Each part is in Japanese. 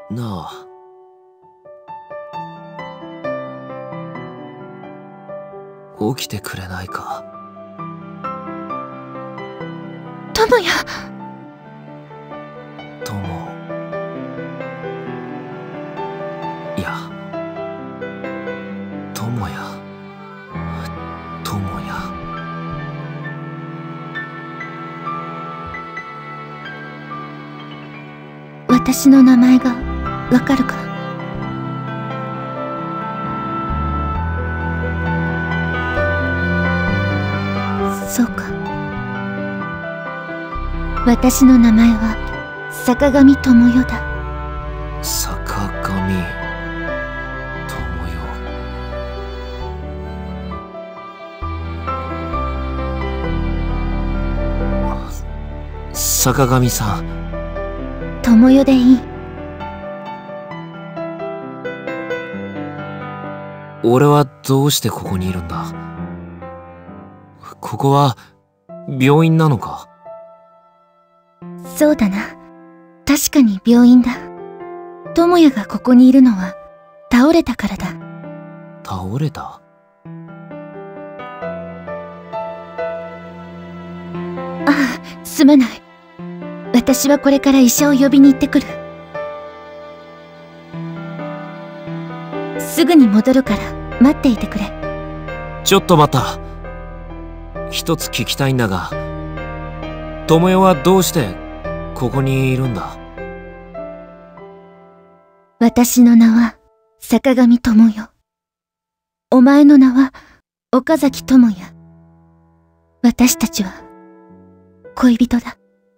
なあ。起きてくれないか。 智也。 いや、智也。 私の名前がわかるか？そうか。私の名前は坂上智代だ。 坂上智代。坂上さん。 智代でいい。 俺はどうしてここにいるんだ？ここは病院なのか？ そうだな。確かに病院だ。智也がここにいるのは倒れたからだ。 倒れた？ ああ、すまない。私はこれから医者を呼びに行ってくる。すぐに戻るから待っていてくれ。 ちょっと待った。一つ聞きたいんだが、智代はどうしてここにいるんだ？ 私の名は坂上智代。お前の名は岡崎智也。私たちは恋人だ。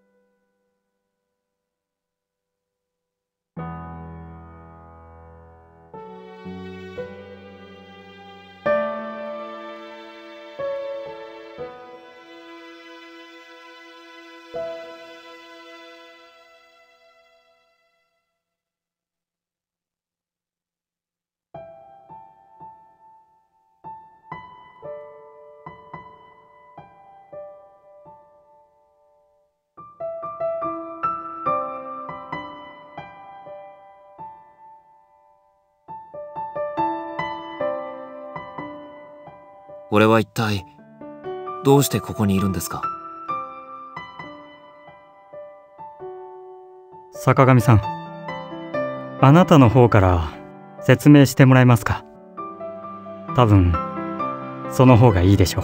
俺は一体どうしてここにいるんですか？ 坂上さん、あなたの方から説明してもらえますか？多分その方がいいでしょう。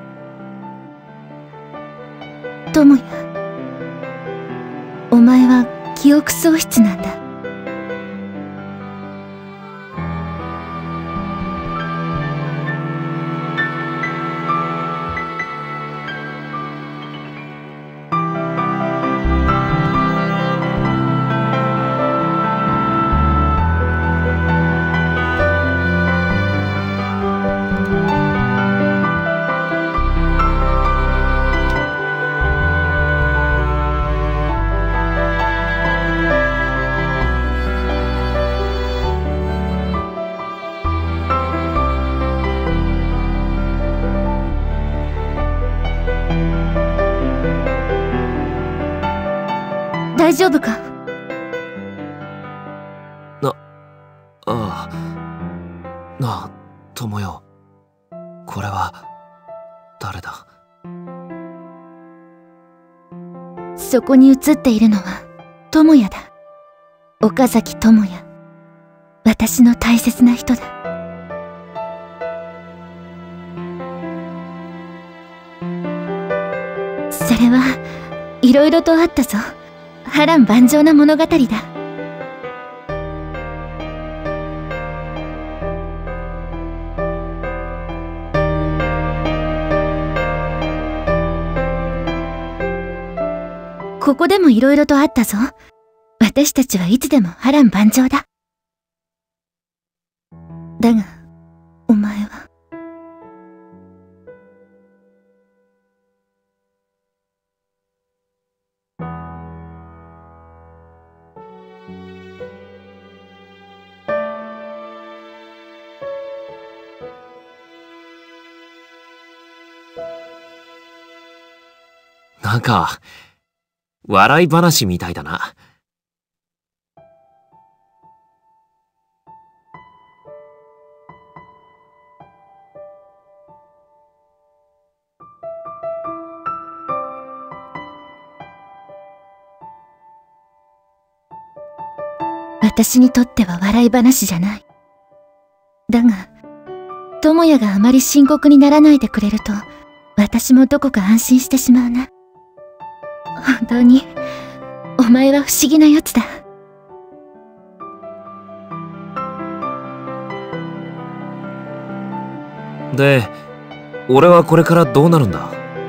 智也、お前は記憶喪失なんだ。大丈夫か？ ああ。なあ、智代。これは誰だ？ そこに映っているのは智也だ。岡崎智也。私の大切な人だ。それはいろいろとあったぞ。波乱万丈な物語だ。ここでもいろいろとあったぞ。私たちはいつでも波乱万丈だ。だが、お前は。 なんか笑い話みたいだな。 私にとっては笑い話じゃない。だが、智也があまり深刻にならないでくれると、私もどこか安心してしまうな。本当に、お前は不思議なやつだ。 で、俺はこれからどうなるんだ？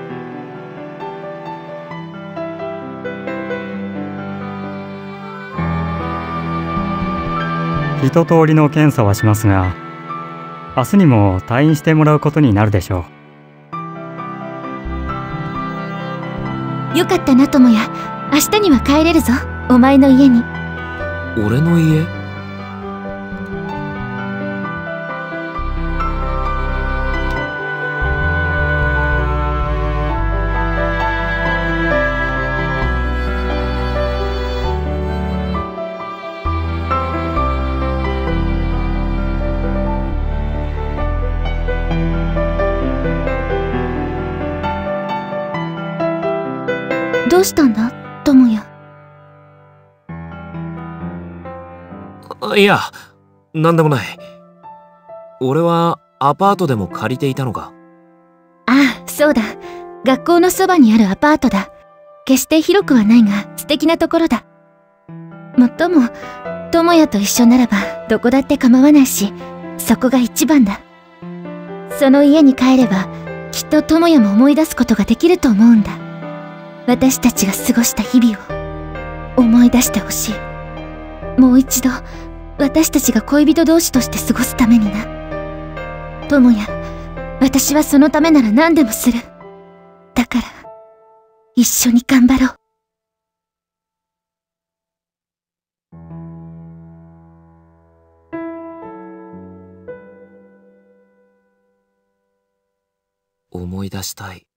一通りの検査はしますが、明日にも退院してもらうことになるでしょう。よかったな、智也。明日には帰れるぞ、お前の家に。 俺の家？ どうしたんだ、智也。 いや、なんでもない。俺はアパートでも借りていたのか？ ああ、そうだ。学校のそばにあるアパートだ。決して広くはないが素敵なところだ。もっとも、智也と一緒ならばどこだって構わないし、そこが一番だ。その家に帰れば、きっと智也も思い出すことができると思うんだ。私たちが過ごした日々を思い出してほしい。もう一度私たちが恋人同士として過ごすためにな。智也、私はそのためなら何でもする。だから一緒に頑張ろう。 思い出したい。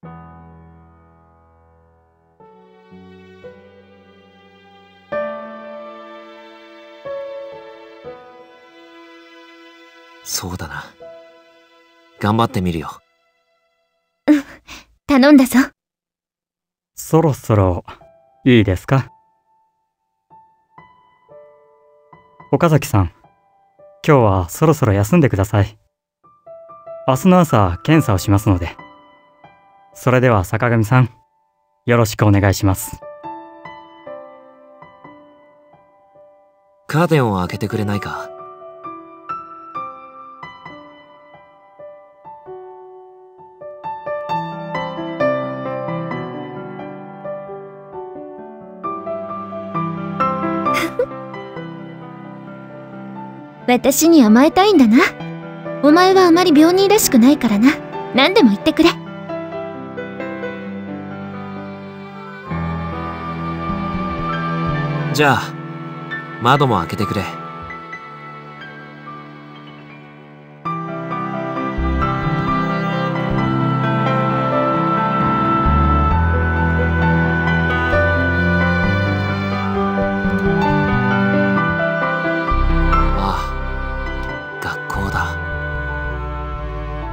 そうだな。頑張ってみるよ。 うん、頼んだぞ。 そろそろいいですか？岡崎さん、今日はそろそろ休んでください。明日の朝検査をしますので。それでは坂上さん、よろしくお願いします。 カーテンを開けてくれないか？ 私に甘えたいんだな。お前はあまり病人らしくないからな。何でも言ってくれ。 じゃあ、窓も開けてくれ。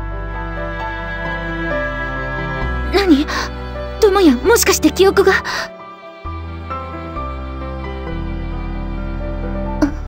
何？智也、もしかして記憶が。